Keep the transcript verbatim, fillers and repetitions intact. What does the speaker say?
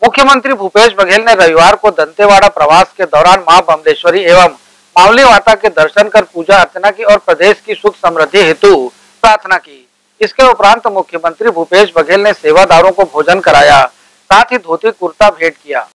मुख्यमंत्री भूपेश बघेल ने रविवार को दंतेवाड़ा प्रवास के दौरान मां बमलेश्वरी एवं मावली माता के दर्शन कर पूजा अर्चना की और प्रदेश की सुख समृद्धि हेतु प्रार्थना की। इसके उपरांत मुख्यमंत्री भूपेश बघेल ने सेवादारों को भोजन कराया, साथ ही धोती कुर्ता भेंट किया।